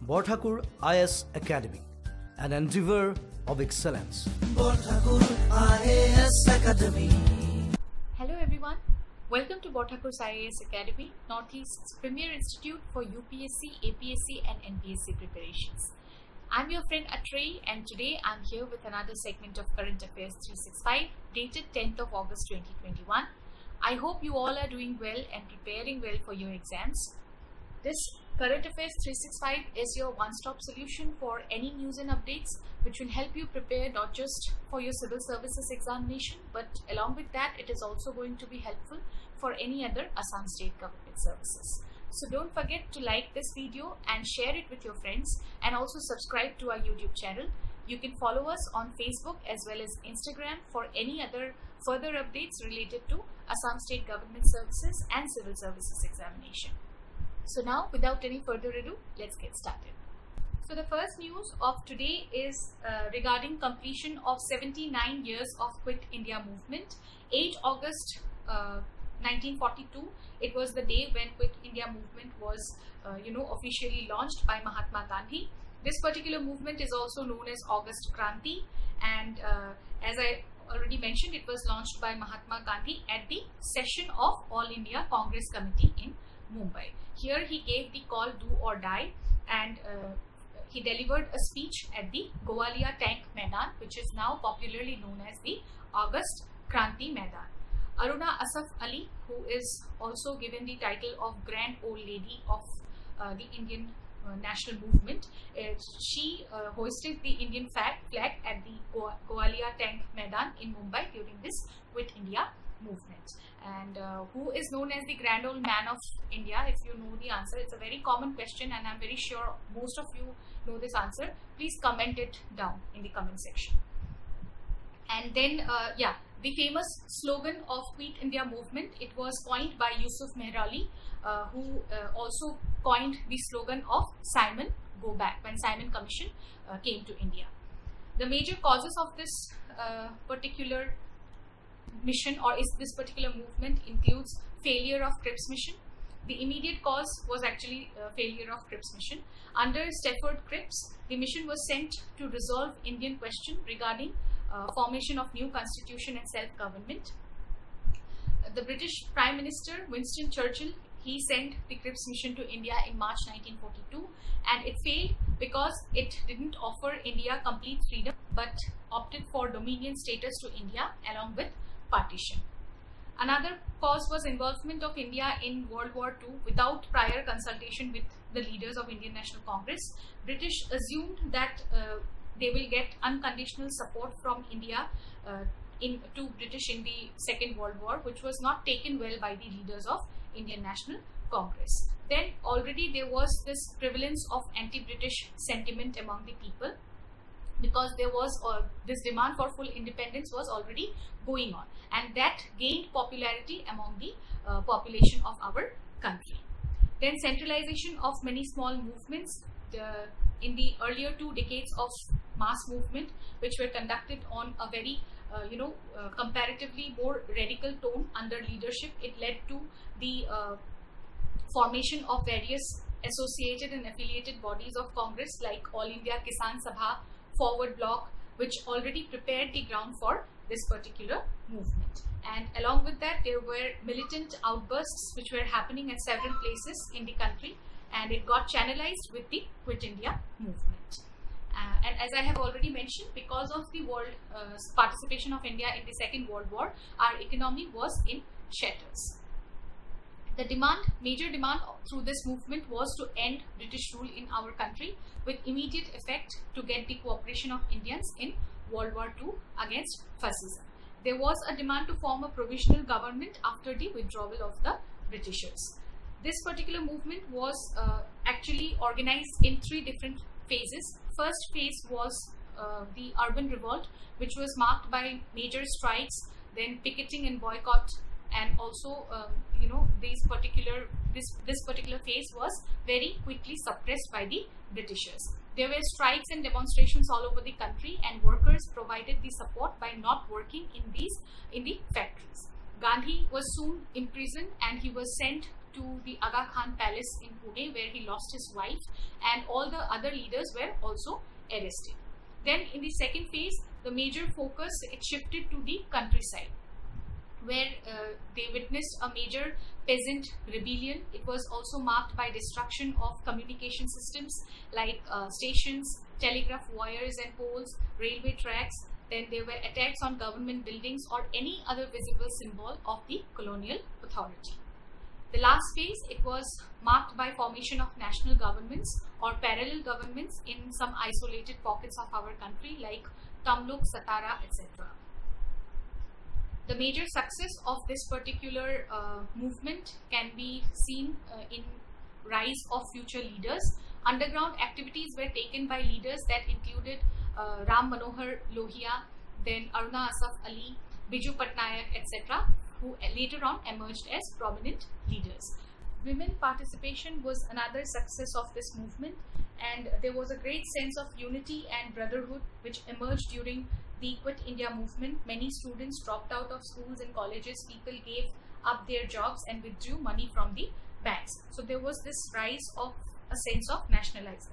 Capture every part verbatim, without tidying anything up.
Borthakur I A S Academy, an endeavor of excellence. Borthakur I A S Academy. Hello everyone, welcome to Borthakur I A S Academy, Northeast's premier institute for U P S C, A P S C and N P S C preparations. I'm your friend Atrey, and today I'm here with another segment of Current Affairs three sixty-five dated tenth of August twenty twenty-one. I hope you all are doing well and preparing well for your exams. This Current Affairs three sixty-five is your one-stop solution for any news and updates which will help you prepare not just for your civil services examination, but along with that it is also going to be helpful for any other Assam State Government services. So don't forget to like this video and share it with your friends, and also subscribe to our YouTube channel. You can follow us on Facebook as well as Instagram for any other further updates related to Assam State Government services and civil services examination. So now, without any further ado, let's get started. So the first news of today is uh, regarding completion of seventy-nine years of Quit India movement. eighth of August uh, nineteen forty-two, it was the day when Quit India movement was uh, you know officially launched by Mahatma Gandhi. This particular movement is also known as August Kranti, and uh, as I already mentioned, it was launched by Mahatma Gandhi at the session of All India Congress Committee in Mumbai. Here he gave the call do or die, and uh, he delivered a speech at the Gowalia Tank Maidan, which is now popularly known as the August Kranti Maidan. Aruna Asaf Ali, who is also given the title of Grand Old Lady of uh, the Indian uh, National Movement, uh, she uh, hoisted the Indian flag, flag at the Go Gowalia Tank Maidan in Mumbai during this Quit India movement. And uh, who is known as the Grand Old Man of India? If you know the answer, it's a very common question and I'm very sure most of you know this answer. Please comment it down in the comment section. And then uh, yeah, the famous slogan of Quit India movement, it was coined by Yusuf Mehrali, uh, who uh, also coined the slogan of Simon Go Back when Simon Commission uh, came to India. The major causes of this uh, particular mission or is this particular movement includes failure of Cripps mission. The immediate cause was actually uh, failure of Cripps mission. Under Stafford Cripps, the mission was sent to resolve Indian question regarding uh, formation of new constitution and self-government. Uh, the British Prime Minister Winston Churchill, he sent the Cripps mission to India in March nineteen forty-two, and it failed because it didn't offer India complete freedom but opted for dominion status to India along with partition. Another cause was involvement of India in World War Two without prior consultation with the leaders of Indian National Congress. British assumed that uh, they will get unconditional support from India uh, in to British in the Second World War, which was not taken well by the leaders of Indian National Congress. Then already there was this prevalence of anti-British sentiment among the people, because there was uh, this demand for full independence was already going on, and that gained popularity among the uh, population of our country. Then centralization of many small movements the, in the earlier two decades of mass movement, which were conducted on a very uh, you know uh, comparatively more radical tone under leadership. It led to the uh, formation of various associated and affiliated bodies of Congress like All India Kisan Sabha, Forward Bloc, which already prepared the ground for this particular movement. And along with that, there were militant outbursts which were happening at several places in the country, and it got channelized with the Quit India movement. Uh, and as I have already mentioned, because of the world uh, participation of India in the Second World War, our economy was in shatters. The demand, major demand through this movement was to end British rule in our country with immediate effect to get the cooperation of Indians in World War Two against fascism. There was a demand to form a provisional government after the withdrawal of the Britishers. This particular movement was uh, actually organized in three different phases. First phase was uh, the urban revolt, which was marked by major strikes, then picketing and boycott, and also um, you know these particular this this particular phase was very quickly suppressed by the Britishers. There were strikes and demonstrations all over the country, and workers provided the support by not working in these in the factories. Gandhi was soon imprisoned and he was sent to the Aga Khan Palace in Pune, where he lost his wife, and all the other leaders were also arrested. Then in the second phase, the major focus, it shifted to the countryside, where uh, they witnessed a major peasant rebellion. It was also marked by destruction of communication systems like uh, stations, telegraph wires and poles, railway tracks. Then there were attacks on government buildings or any other visible symbol of the colonial authority. The last phase, it was marked by formation of national governments or parallel governments in some isolated pockets of our country like Tamluk, Satara, et cetera. The major success of this particular uh, movement can be seen uh, in rise of future leaders. Underground activities were taken by leaders that included uh, Ram Manohar Lohia, then Aruna Asaf Ali, Biju Patnaik, et cetera, who later on emerged as prominent leaders. Women participation was another success of this movement, and there was a great sense of unity and brotherhood which emerged during the Quit India movement. Many students dropped out of schools and colleges. People gave up their jobs and withdrew money from the banks. So there was this rise of a sense of nationalism.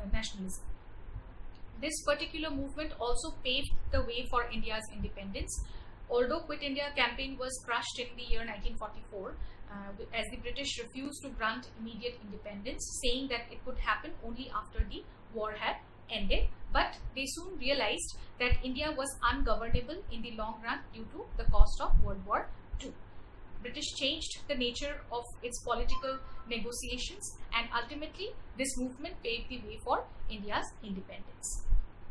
This particular movement also paved the way for India's independence. Although Quit India campaign was crushed in the year nineteen forty-four, uh, as the British refused to grant immediate independence, saying that it would happen only after the war had ended. But they soon realized that India was ungovernable in the long run due to the cost of World War Two. British changed the nature of its political negotiations, and ultimately this movement paved the way for India's independence.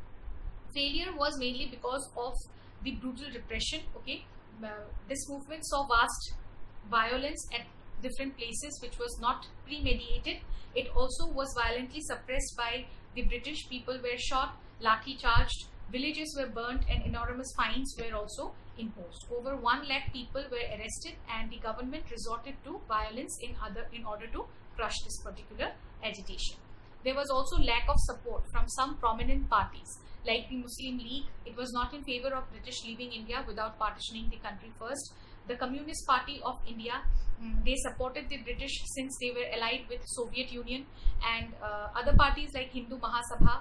Failure was mainly because of the brutal repression. Okay, uh, this movement saw vast violence at different places which was not premeditated. It also was violently suppressed by the British. People were shot, lathi charged, villages were burnt, and enormous fines were also imposed. Over one lakh people were arrested, and the government resorted to violence in other in order to crush this particular agitation. There was also lack of support from some prominent parties like the Muslim League. It was not in favor of British leaving India without partitioning the country first. The Communist Party of India, um, they supported the British since they were allied with Soviet Union, and uh, other parties like Hindu Mahasabha,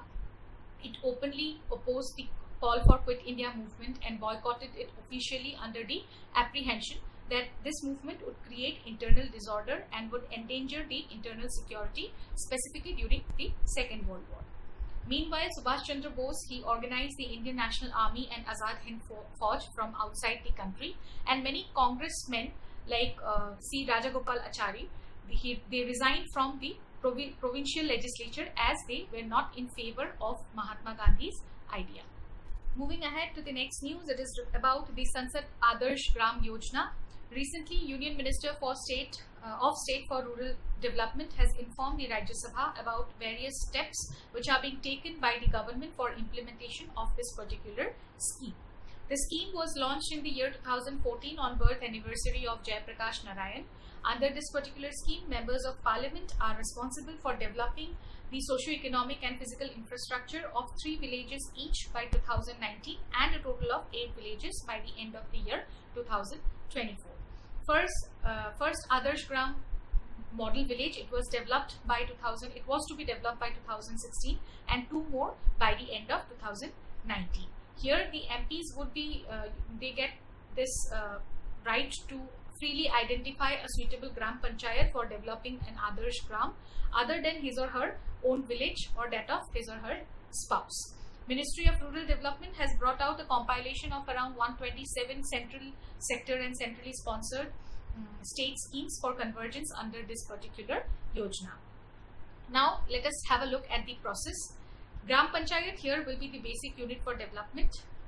it openly opposed the call for Quit India movement and boycotted it officially under the apprehension that this movement would create internal disorder and would endanger the internal security, specifically during the Second World War. Meanwhile, Subhash Chandra Bose, he organized the Indian National Army and Azad Hind Fauj from outside the country, and many congressmen like uh, C. Rajagopal Achari, he, they resigned from the provi provincial legislature as they were not in favor of Mahatma Gandhi's idea. Moving ahead to the next news, it is about the Sansad Adarsh Gram Yojana. Recently, Union Minister for State uh, of State for Rural Development has informed the Rajya Sabha about various steps which are being taken by the government for implementation of this particular scheme. The scheme was launched in the year two thousand fourteen on birth anniversary of Jayaprakash Narayan. Under this particular scheme, members of parliament are responsible for developing the socio-economic and physical infrastructure of three villages each by two thousand nineteen and a total of eight villages by the end of the year two thousand twenty-four. First, uh, first Adarsh Gram model village, it was developed by two thousand. It was to be developed by two thousand sixteen, and two more by the end of two thousand nineteen. Here, the M Ps would be uh, they get this uh, right to freely identify a suitable Gram Panchayat for developing an Adarsh Gram other than his or her own village or that of his or her spouse. Ministry of Rural Development has brought out a compilation of around one hundred twenty-seven central sector and centrally sponsored um, state schemes for convergence under this particular Yojana. Now, let us have a look at the process. Gram Panchayat here will be the basic unit for development.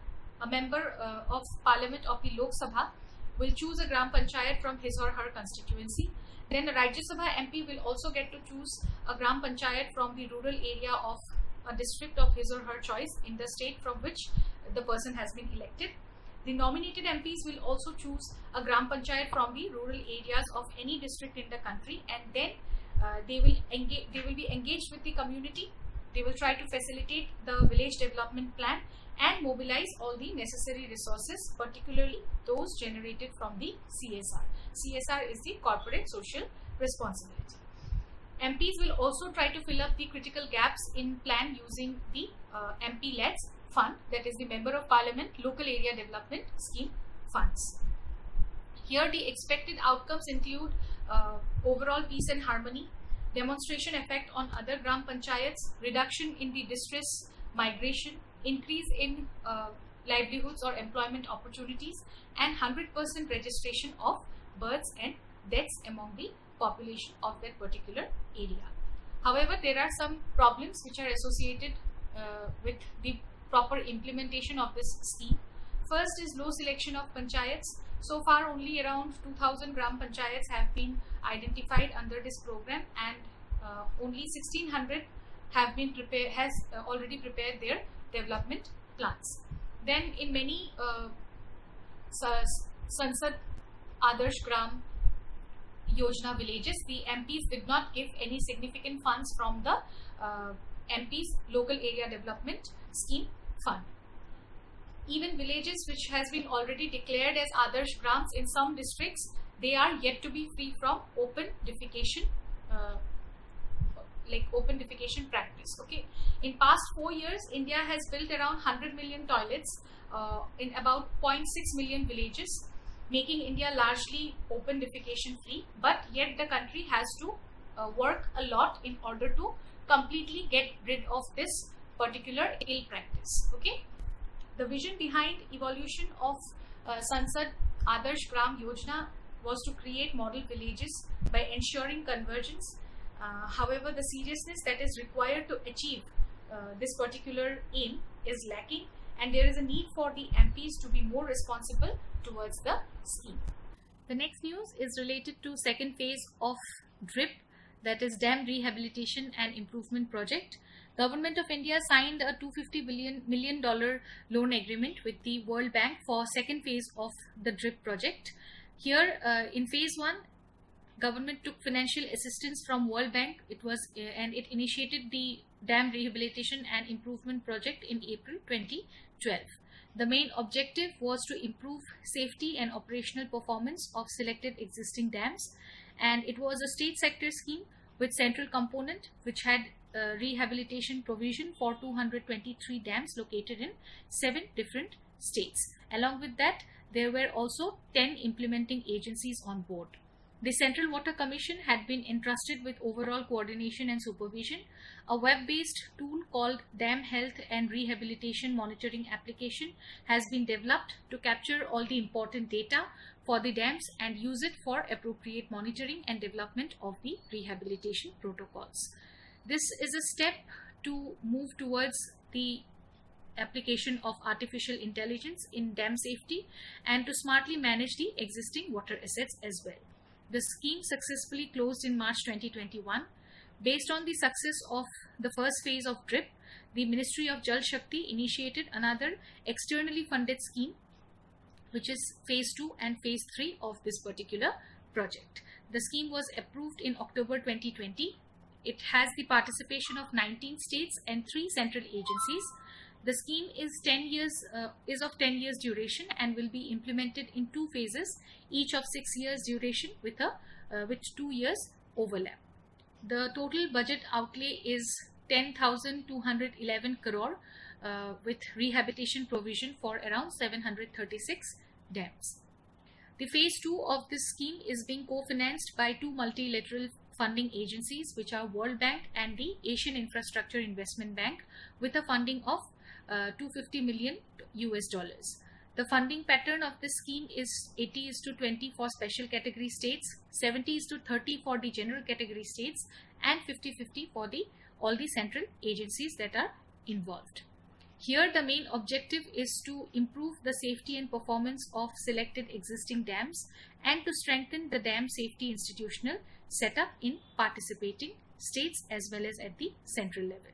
A member uh, of Parliament of the Lok Sabha will choose a Gram Panchayat from his or her constituency. Then a Rajya Sabha M P will also get to choose a Gram Panchayat from the rural area of a district of his or her choice in the state from which the person has been elected. The nominated M Ps will also choose a Gram Panchayat from the rural areas of any district in the country, and then uh, they will engage, they will be engaged with the community. They will try to facilitate the village development plan and mobilize all the necessary resources, particularly those generated from the C S R. C S R is the Corporate Social responsibility. M Ps will also try to fill up the critical gaps in plan using the uh, M P L E D S fund, that is the Member of Parliament Local Area Development Scheme funds. Here the expected outcomes include uh, overall peace and harmony, demonstration effect on other Gram Panchayats, reduction in the distress, migration, increase in uh, livelihoods or employment opportunities, and one hundred percent registration of births and deaths among the population of that particular area. However, there are some problems which are associated uh, with the proper implementation of this scheme. First is low selection of panchayats. So far only around two thousand Gram Panchayats have been identified under this program, and uh, only sixteen hundred have been prepared, has uh, already prepared their development plans. Then in many uh, Sansad Adarsh Gram Yojana villages, the M Ps did not give any significant funds from the uh, M Ps Local Area Development Scheme fund. Even villages which has been already declared as Adarsh Grams in some districts, they are yet to be free from open defecation, uh, like open defecation practice. Okay, in past four years, India has built around one hundred million toilets uh, in about zero point six million villages, making India largely open defecation free, but yet the country has to uh, work a lot in order to completely get rid of this particular ill practice. Okay, the vision behind evolution of uh, Sansad Adarsh Gram Yojana was to create model villages by ensuring convergence. Uh, however, the seriousness that is required to achieve uh, this particular aim is lacking, and there is a need for the M Ps to be more responsible towards the scheme. The next news is related to second phase of DRIP, that is Dam Rehabilitation and Improvement Project. Government of India signed a two hundred fifty million dollar loan agreement with the World Bank for second phase of the DRIP project. Here uh, in phase one, government took financial assistance from World Bank. It was uh, and it initiated the Dam Rehabilitation and Improvement Project in April twenty twelve. The main objective was to improve safety and operational performance of selected existing dams, and it was a state sector scheme with central component which had uh, rehabilitation provision for two hundred twenty-three dams located in seven different states. Along with that, there were also ten implementing agencies on board. The Central Water Commission had been entrusted with overall coordination and supervision. A web-based tool called Dam Health and Rehabilitation Monitoring Application has been developed to capture all the important data for the dams and use it for appropriate monitoring and development of the rehabilitation protocols. This is a step to move towards the application of artificial intelligence in dam safety and to smartly manage the existing water assets as well. The scheme successfully closed in March twenty twenty-one. Based on the success of the first phase of DRIP, the Ministry of Jal Shakti initiated another externally funded scheme, which is phase two and phase three of this particular project. The scheme was approved in October twenty twenty. It has the participation of nineteen states and three central agencies. The scheme is ten years uh, is of ten years duration and will be implemented in two phases, each of six years duration with a uh, with two years overlap. The total budget outlay is ten thousand two hundred eleven crore uh, with rehabilitation provision for around seven hundred thirty-six dams. The phase two of this scheme is being co-financed by two multilateral funding agencies, which are World Bank and the Asian Infrastructure Investment Bank, with a funding of uh, two hundred fifty million U S dollars. The funding pattern of this scheme is eighty is to twenty for special category states, seventy is to thirty for the general category states, and fifty fifty for the all the central agencies that are involved. Here the main objective is to improve the safety and performance of selected existing dams and to strengthen the dam safety institutional setup in participating states as well as at the central level.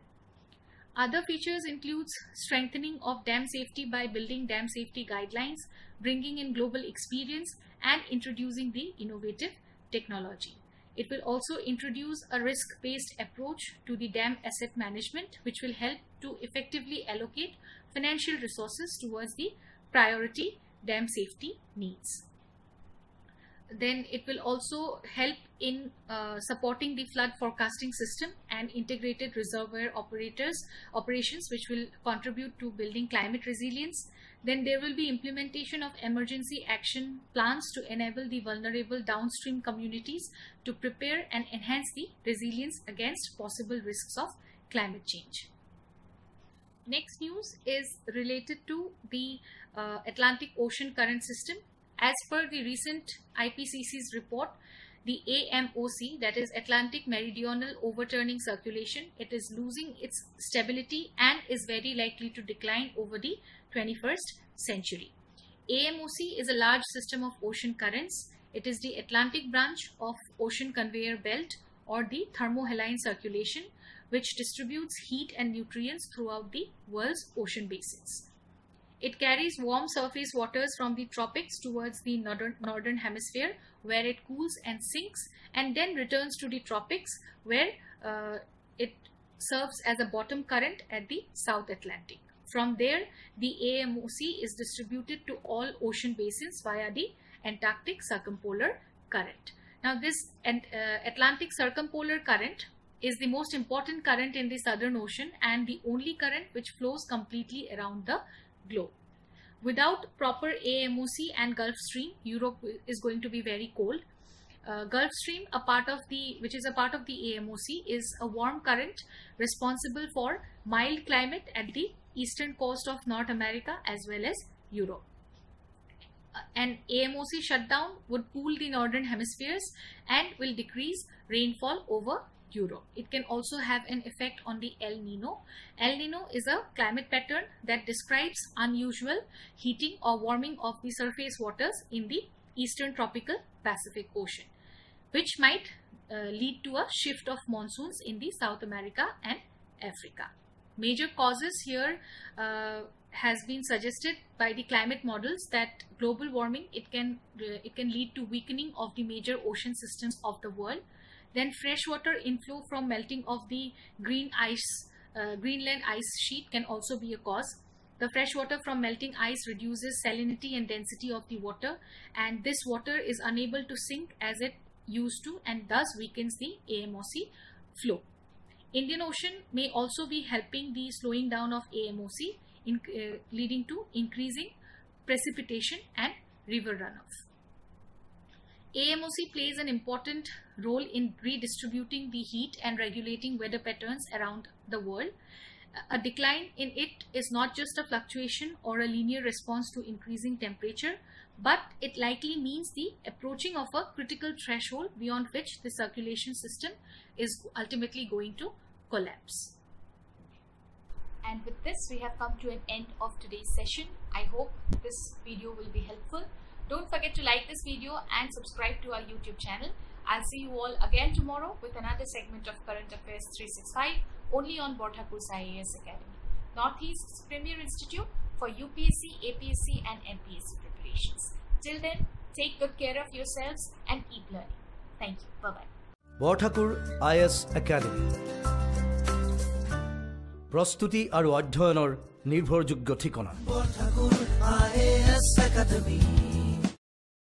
Other features includes strengthening of dam safety by building dam safety guidelines, bringing in global experience and introducing the innovative technology. It will also introduce a risk-based approach to the dam asset management, which will help to effectively allocate financial resources towards the priority dam safety needs. then it will also help in uh, supporting the flood forecasting system and integrated reservoir operators operations, which will contribute to building climate resilience. Then there will be implementation of emergency action plans to enable the vulnerable downstream communities to prepare and enhance the resilience against possible risks of climate change. Next news is related to the uh, Atlantic Ocean Current System. As per the recent I P C C's report, the A M O C, that is Atlantic Meridional Overturning Circulation, it is losing its stability and is very likely to decline over the twenty-first century. A M O C is a large system of ocean currents. It is the Atlantic branch of ocean conveyor belt, or the thermohaline circulation, which distributes heat and nutrients throughout the world's ocean basins. It carries warm surface waters from the tropics towards the northern, northern hemisphere, where it cools and sinks, and then returns to the tropics, where uh, it serves as a bottom current at the South Atlantic. From there, the A M O C is distributed to all ocean basins via the Antarctic Circumpolar Current. Now, this uh, Atlantic Circumpolar Current is the most important current in the Southern Ocean and the only current which flows completely around the globe. Without proper A M O C and Gulf Stream, Europe is going to be very cold. Uh, Gulf Stream, a part of the which is a part of the A M O C, is a warm current responsible for mild climate at the eastern coast of North America as well as Europe. Uh, an A M O C shutdown would cool the northern hemispheres and will decrease rainfall over Europe. It can also have an effect on the El Nino. El Nino is a climate pattern that describes unusual heating or warming of the surface waters in the eastern tropical Pacific Ocean, which might uh, lead to a shift of monsoons in the South America and Africa. Major causes here uh, has been suggested by the climate models that global warming, it can uh, it can lead to weakening of the major ocean systems of the world. Then freshwater inflow from melting of the green ice, uh, Greenland ice sheet can also be a cause. The freshwater from melting ice reduces salinity and density of the water, and this water is unable to sink as it used to, and thus weakens the A M O C flow. Indian Ocean may also be helping the slowing down of A M O C, in, uh, leading to increasing precipitation and river runoff. A M O C plays an important role in redistributing the heat and regulating weather patterns around the world. A decline in it is not just a fluctuation or a linear response to increasing temperature, but it likely means the approaching of a critical threshold beyond which the circulation system is ultimately going to collapse. And with this, we have come to an end of today's session. I hope this video will be helpful. Don't forget to like this video and subscribe to our YouTube channel. I'll see you all again tomorrow with another segment of Current Affairs three sixty-five, only on Borthakur S I A S Academy, Northeast's premier institute for U P S C, A P S C and N P S C preparations. Till then, take good care of yourselves and keep learning. Thank you. Bye-bye. Borthakur I A S Academy. Prostuti aru adhyayoner nirbhorjogyo thikona. Borthakur I A S Academy.